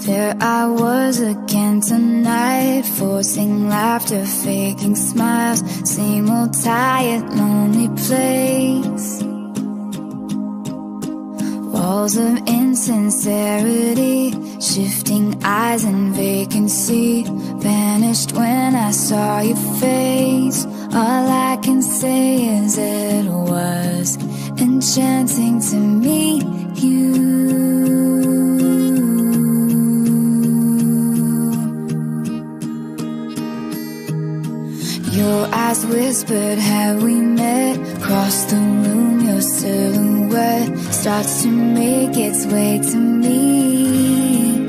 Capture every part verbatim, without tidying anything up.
There I was again tonight, forcing laughter, faking smiles. Same old tired, lonely place. Walls of insincerity, shifting eyes and vacancy. Vanished when I saw your face. All I can say is it was enchanting to meet you. Your eyes whispered, have we met? Across the room, your silhouette starts to make its way to me.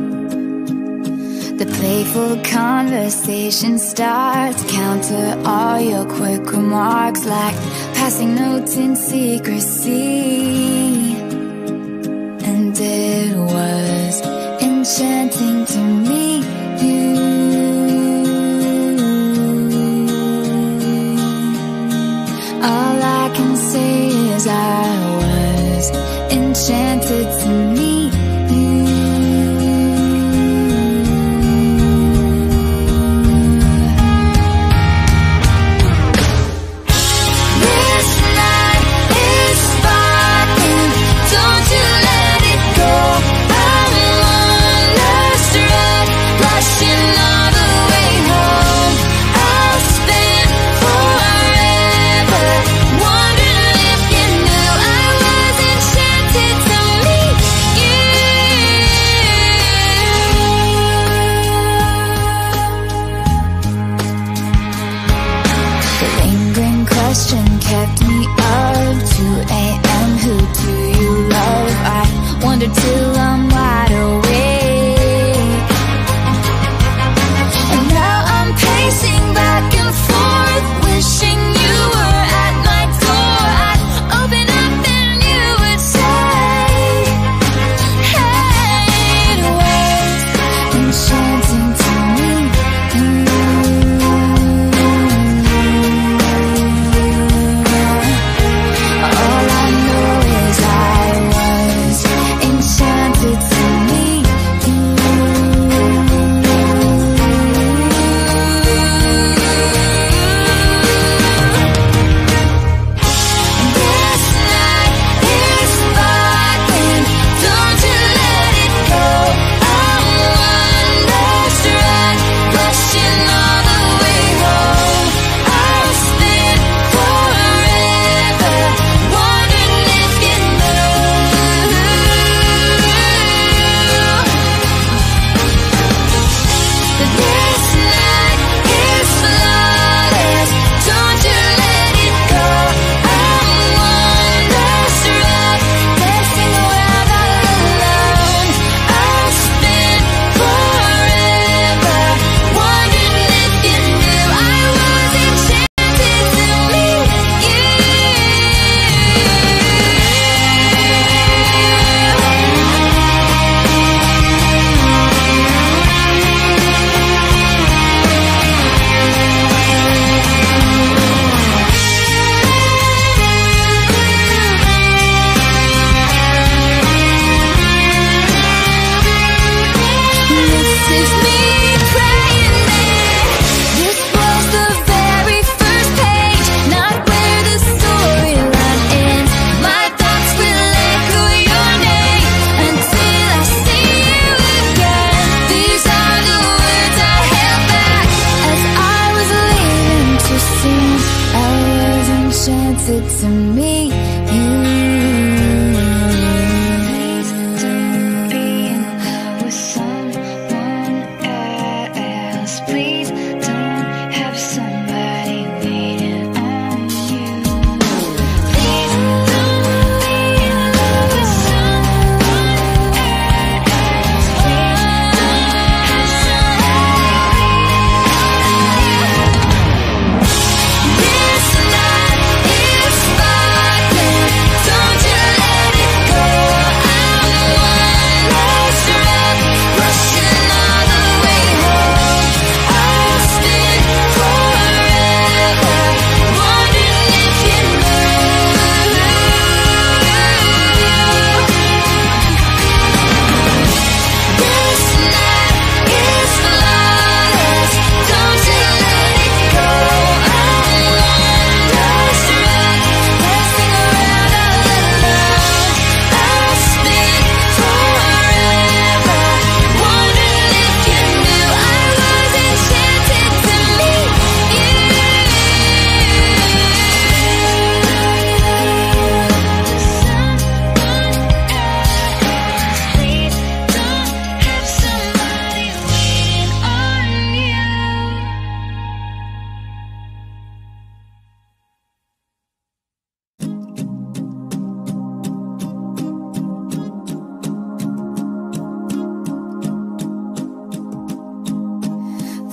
The playful conversation starts, counter all your quick remarks like passing notes in secrecy. And it was enchanting to meet you. All I can say is I was enchanted to meet you. This night is sparkling, don't you let it go. I'm wonderstruck, blushing all the way home. I'll spend forever wondering if you knew I was enchanted to meet you. The lingering question kept me up. two a m Who do you love? I wonder till I'm wide awake. And now I'm pacing back and forth, wishing you were at my door. I'd open up and you would say, hey, it was enchanting to meet you. All I know is I was enchanted to meet you. This night is sparkling, don't you let it go. I'm wonderstruck, blushing all the way home. I'll spend forever wondering if you knew. But this night is flawless, don't you let it go. I'm wonderstruck, dancing around all alone. I'll spend forever wondering if you knew I was enchanted to meet you. This is me praying that this was the very first page, not where the storyline ends. My thoughts will echo your name until I see you again. These are the words I held back as I was leaving too soon. I was enchanted to meet you. Please don't be in love with someone else. Please don't have somebody waiting on you. Please don't be in love with someone else. Please don't have somebody waiting on you. This night is sparkling,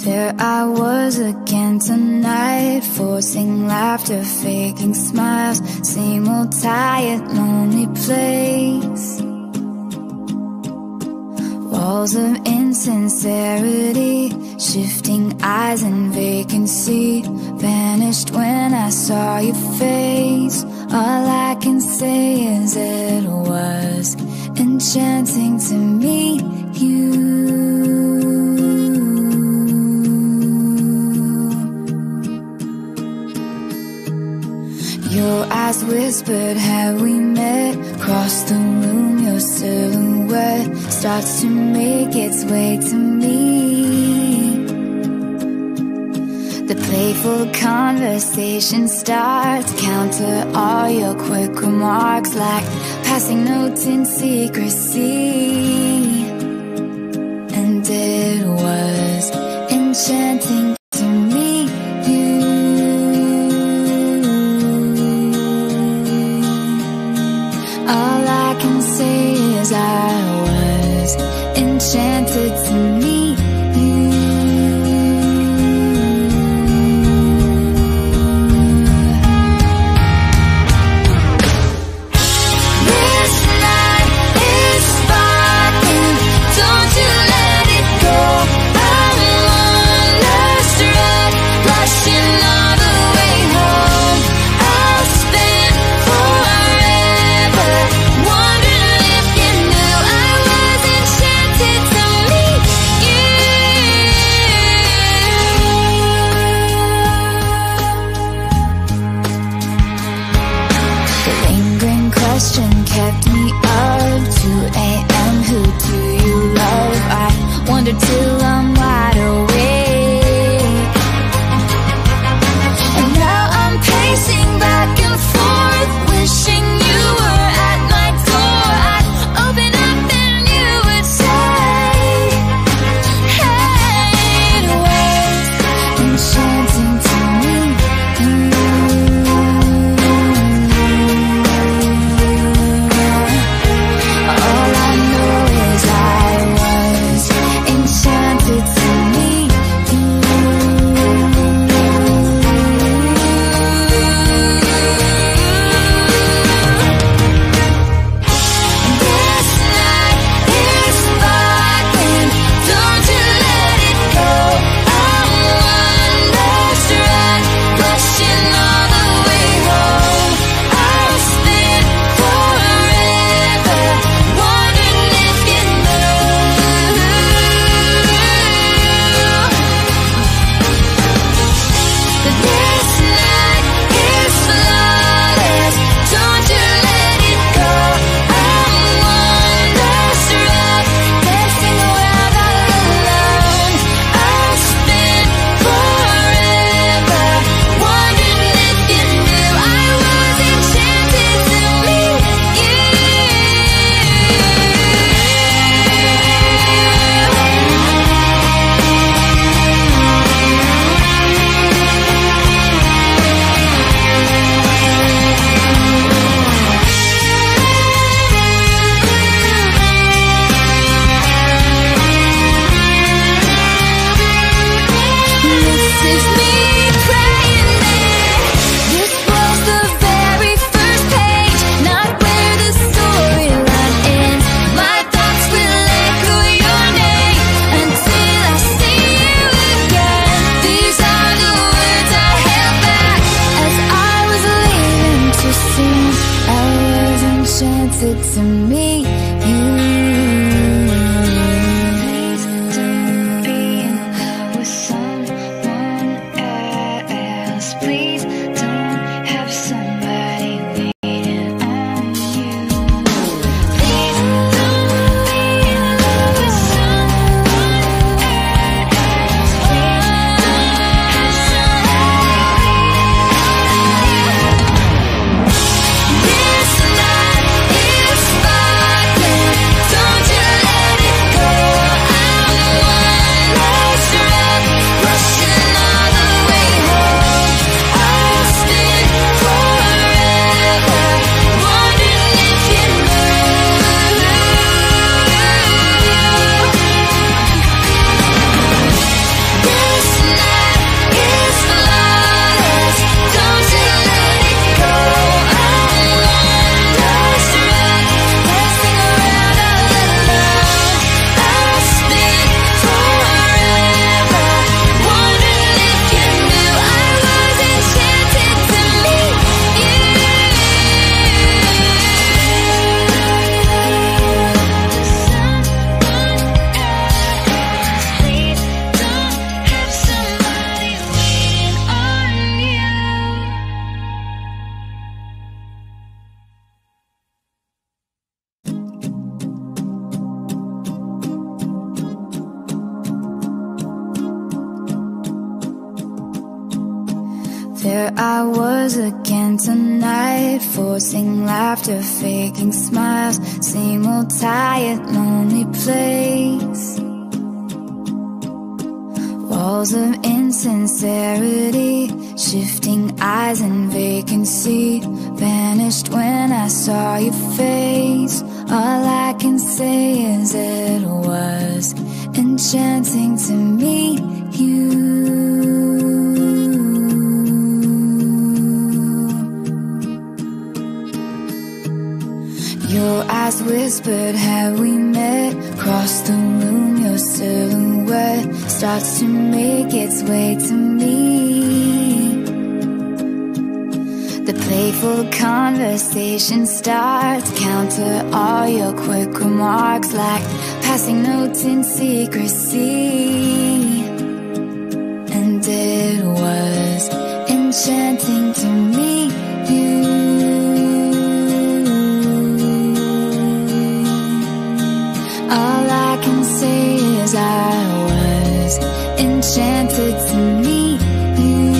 There I was again tonight, forcing laughter, faking smiles. Same old tired, lonely place. Walls of insincerity, shifting eyes and vacancy. Vanished when I saw your face. All I can say is it was enchanting to meet you. Your eyes whispered, have we met? Across the room, your silhouette starts to make its way to me. The playful conversation starts, counter all your quick remarks like passing notes in secrecy. And it was enchanting to meet you. All I can say is I was enchanted to meet you. This night is sparkling, don't you let it go. I'm wonderstruck, blushing all the way home. I'll spend forever wondering if you knew I was enchanted to meet you. The lingering question kept me up. two a m Who do you love? I wonder till I'm wide awake. And now I'm pacing back and forth, wishing you were at my door. I'd open up and you would say, hey, it was enchanting to meet you. All I know is I was enchanted to meet you. This night is sparkling, don't you let it go. I'm wonderstruck, blushing all the way home. I'll spend forever wondering if you knew that this night is flawless. Don't you let it go. I'm wonderstruck, dancing around all alone. I'll spend forever wondering if you knew I was enchanted to meet you. This is me praying that this was the very first page, not where the storyline ends. My thoughts will echo your name until I see you again. These are the words I held back as I was leaving to sing. I was enchanted to meet you. Please don't be in love with someone else. Please don't have somebody waiting on you. Please don't be in love with someone else. Please don't have somebody waiting on you. This night is fine. Here I was again tonight, forcing laughter, faking smiles. Same old tired, lonely place. Walls of insincerity, shifting eyes and vacancy. Vanished when I saw your face. All I can say is it was enchanting to meet you. Your eyes whispered, have we met? Across the room, your silhouette starts to make its way to me. The playful conversation starts, counter all your quick remarks like passing notes in secrecy. And it was enchanting to meet you. All I can say is I was enchanted to meet you.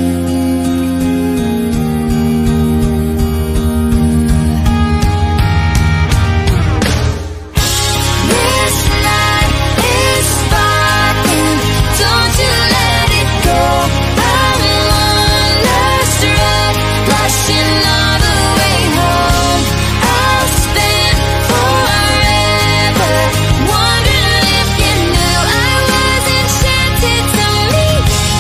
This night is sparkling, don't you let it go. I'm wonderstruck, blushing all the way home. I'll spend forever wondering if you knew I was enchanted to meet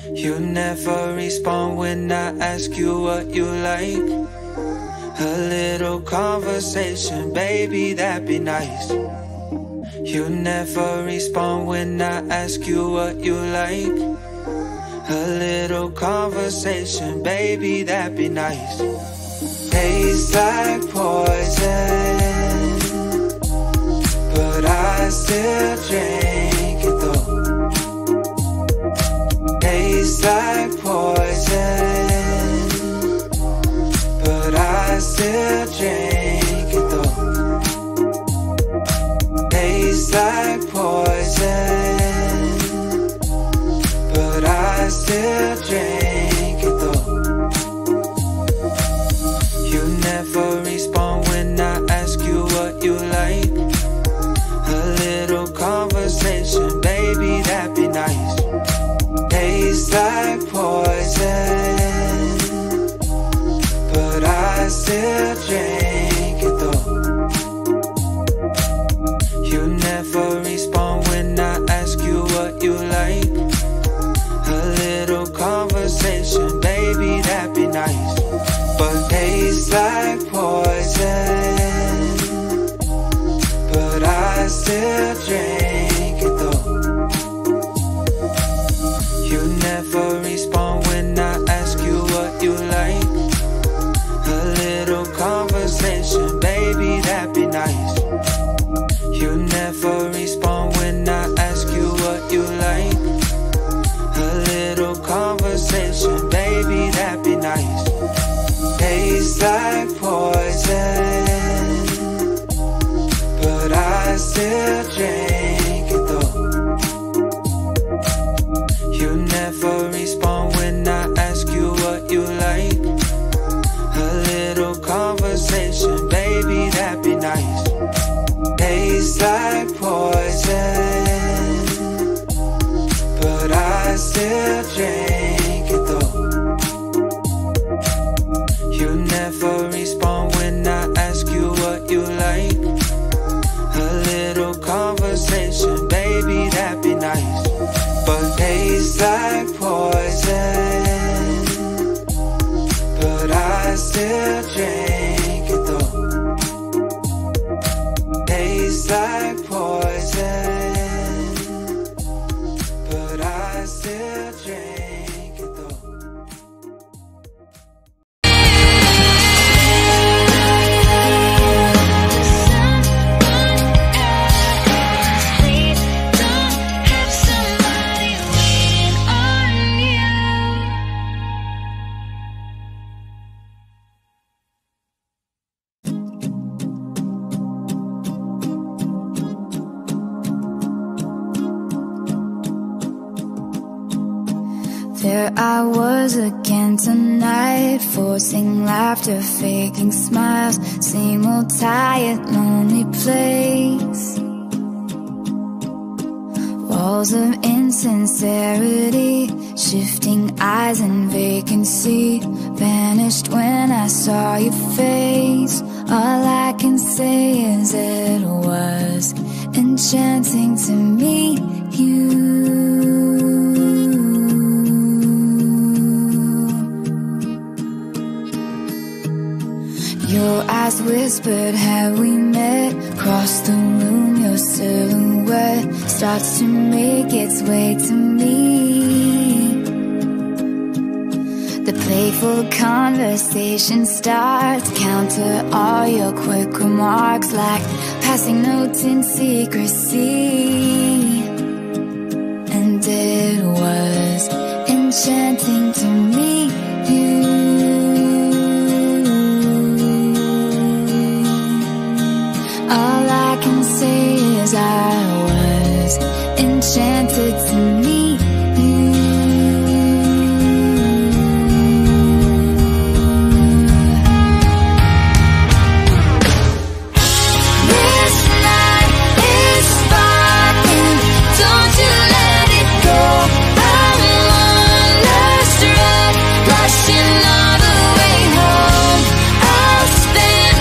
You never respond when I ask you what you like. A little conversation, baby, that'd be nice. You never respond when I ask you what you like. A little conversation, baby, that'd be nice. Tastes like poison, but I still drink it though. Tastes like poison, but I still drink it though. Tastes like poison, but I still drink it though. You never respond when I ask you what you like. A little conversation, baby, that'd be nice. Tastes like poison, but I still drink it though. You never respond when I ask you what you like. A little conversation, baby, that'd be nice. But tastes like poison, but I still drink it though. You never respond when I ask you what you like. A little conversation, baby, that'd be nice. You never respond when I ask you what you like. A little conversation, baby, that'd be nice. Tastes like poison, but I still drink it though. You never respond when I ask you what you like. A little conversation, baby, that'd be nice. Tastes like poison, but I still drink it though. You never respond when I ask you what you like. A little conversation, baby, that'd be nice. But tastes like poison, but I still drink it though. Tastes like poison, but I still drink it though. There I was again tonight, forcing laughter, faking smiles. Same old tired, lonely place. Walls of insincerity, shifting eyes and vacancy. Vanished when I saw your face. All I can say is it was enchanting to meet you. Your eyes whispered, have we met? Across the room, your silhouette starts to make its way to me. The playful conversation starts, counter all your quick remarks like passing notes in secrecy. And it was enchanting to meet you. All I can say is I was enchanted to meet you. This night is sparkling, don't you let it go. I'm wonderstruck, blushing all the way home. I'll spend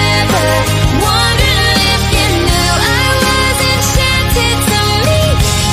forever wondering if you knew I was enchanted to meet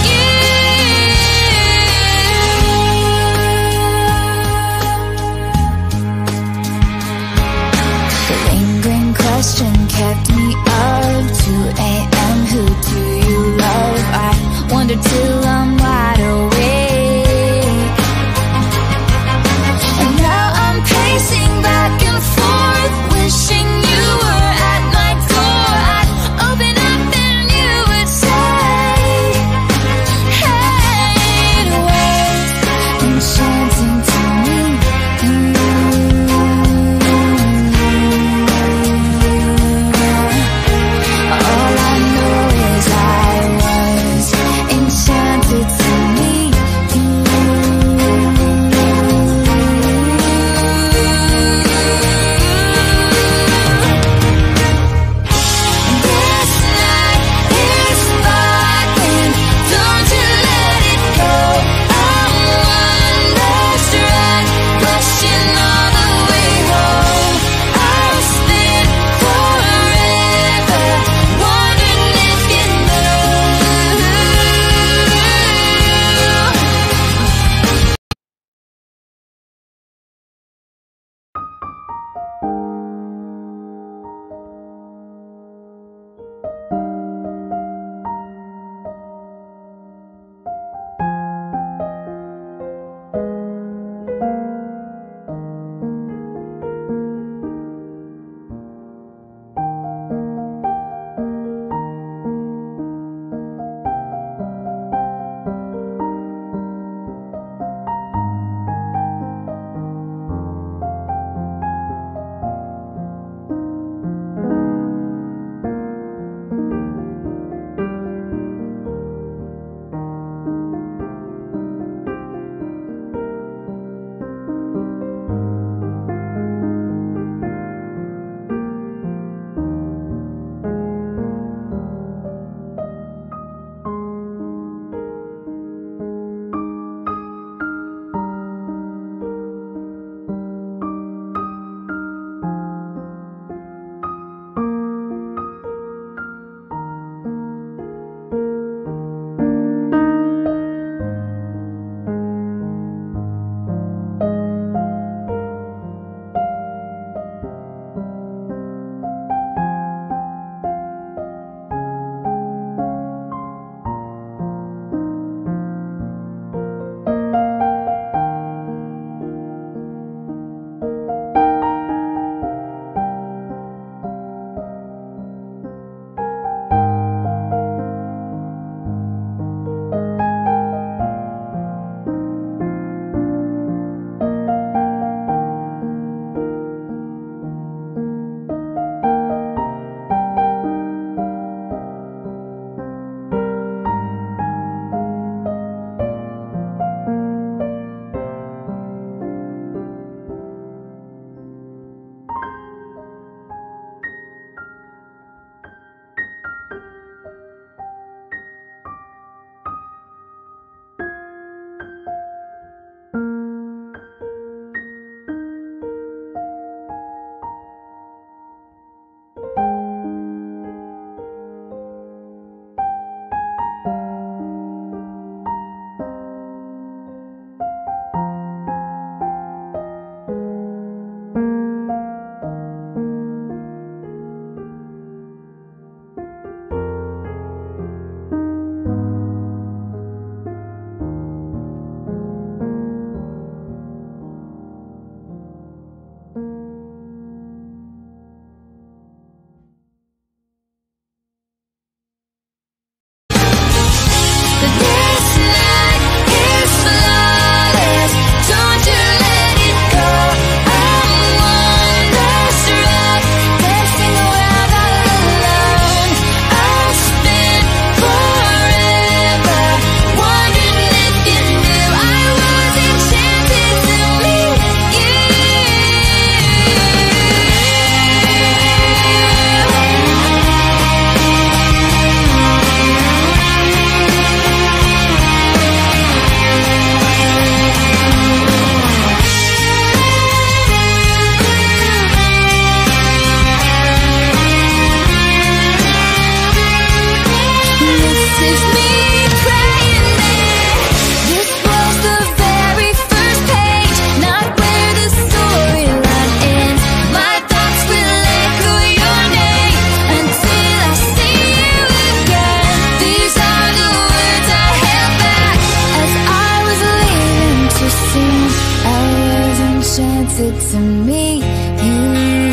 enchanted to meet you.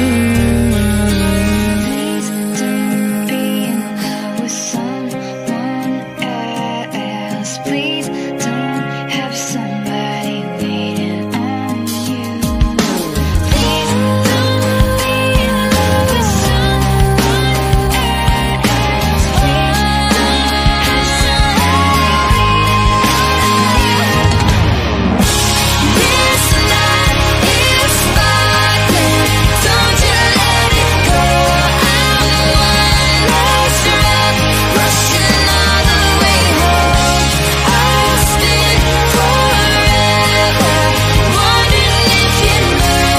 Please don't be in love with someone else. Please don't have somebody waiting on you. Please don't be in love with someone else. Please don't have somebody waiting on you. This night is sparkling, don't you let it go. I'm wonderstruck, rushing all the way home. I'll spend forever wondering if you know.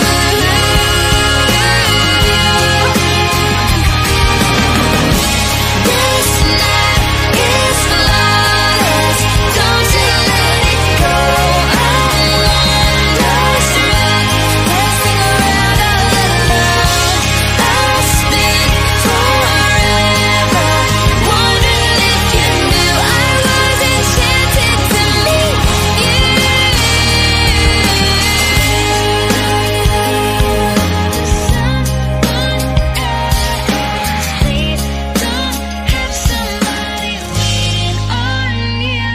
This night is flawless, don't you let it go. I'm wonderstruck, dancing around all alone. I'll spend forever wondering if you knew I was enchanted to meet you. Please don't have somebody waiting on you.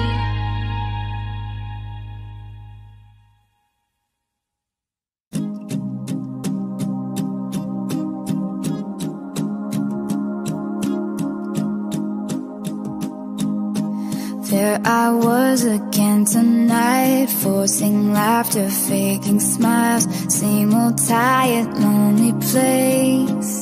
There I was again tonight, forcing laughter, faking smiles. Same old tired, lonely place.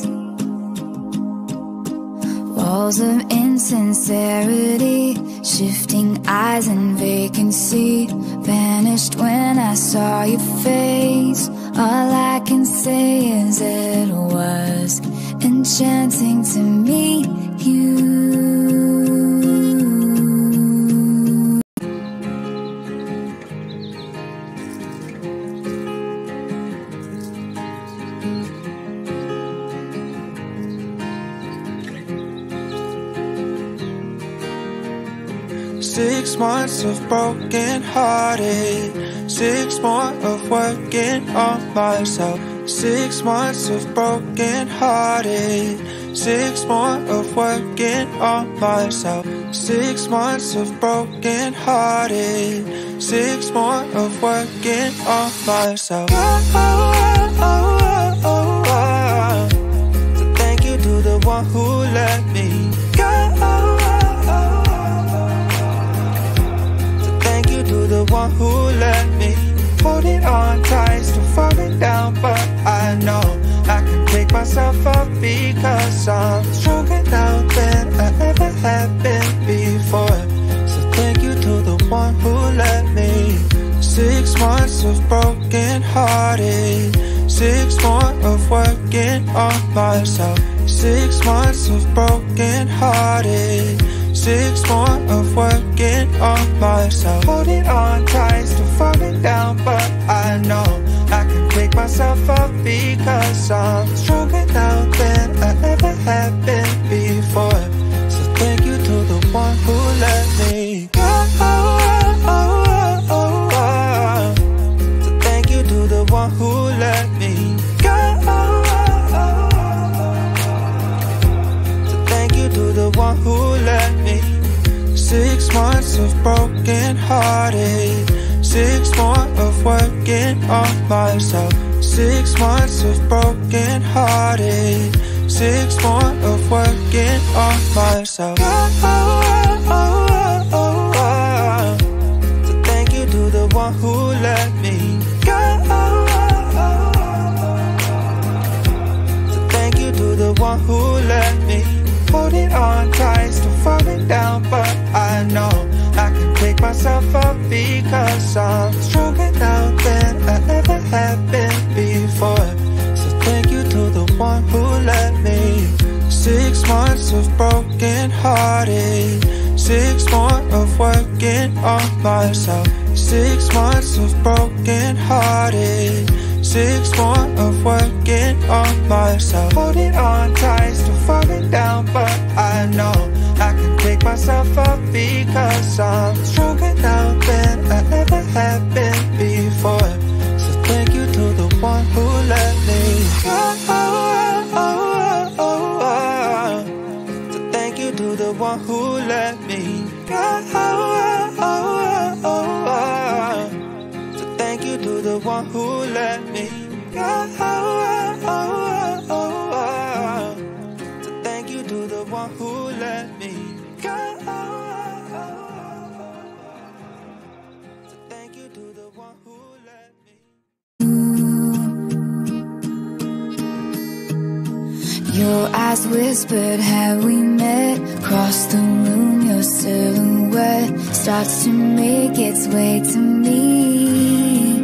Walls of insincerity, shifting eyes and vacancy. Vanished when I saw your face. All I can say is it was enchanting to meet you. Six months of broken hearted, six more of working on myself. Six months of broken hearted, six more of working on myself. Six months of broken hearted, six more of working on myself. Oh, oh, oh, oh, oh. So thank you to the one who let me go. To the one who let me hold it on tight, still falling down, but I know I can pick myself up because I'm stronger now than I ever have been before. So thank you to the one who let me. Six months of broken hearted, six more of working on myself. Six months of broken hearted, six more of working on myself. Holding on tight, still falling down, but I know I can pick myself up because I'm stronger now than I ever have been before. So thank you to the one who let me go. So thank you to the one who let me go. So thank you to the one who let me. Six months of broken hearted, six more of working on myself. Six months of broken hearted, six more of working on myself. Oh, oh, oh, oh, oh. So thank you to the one who let me go. So thank you to the one who let me hold it on tight, still falling down, but I know I can pick myself up because I'm stronger now than I ever have been before. So thank you to the one who let me. Six months of broken hearted, six more of working on myself. Six months of broken hearted, six more of working on myself. Holding on tight, still falling down, but I know I can pick myself up because I'm stronger now than I ever have been before. So thank you to you to the one who let me. Your eyes whispered, have we met? Across the room, your silhouette starts to make its way to me.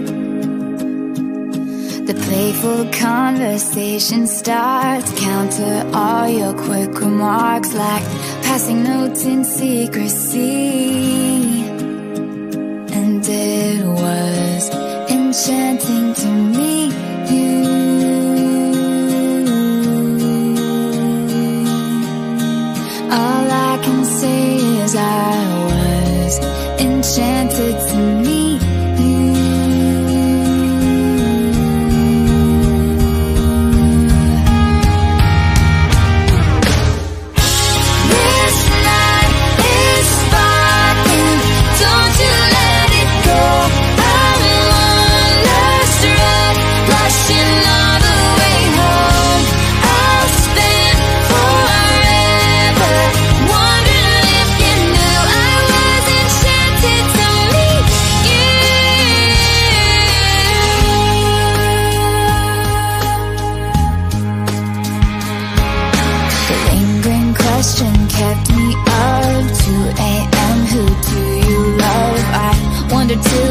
The playful conversation starts, counter all your quick remarks like passing notes in secrecy. And it was enchanting to meet you. All I can say is I was enchanted to meet you. This night is sparkling, don't you let it go. I'm wonderstruck, blushing all the way home. I'll spend forever wondering if you knew I was enchanted to meet you. The lingering question kept me up. two a m Who do you love? I wondered till